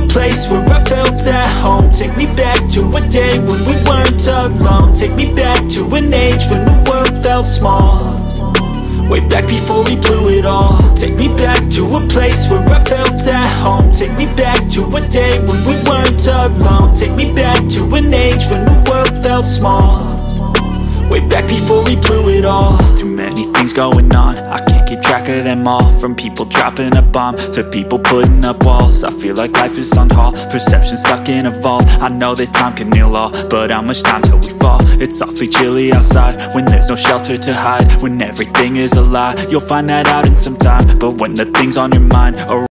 place where I felt at home. Take me back to a day when we weren't alone. Take me back to an age when the world felt small, way back before we blew it all. Take me back to a place where I felt at home. Take me back to a day when we weren't alone. Take me back to an age when the world felt small, way back before we blew it all. Too many things going on, I can't keep track of them all. From people dropping a bomb to people putting up walls. I feel like life is on hold, perception stuck in a vault. I know that time can heal all, but how much time till we fall? It's awfully chilly outside when there's no shelter to hide. When everything is a lie, you'll find that out in some time. But when the things on your mind are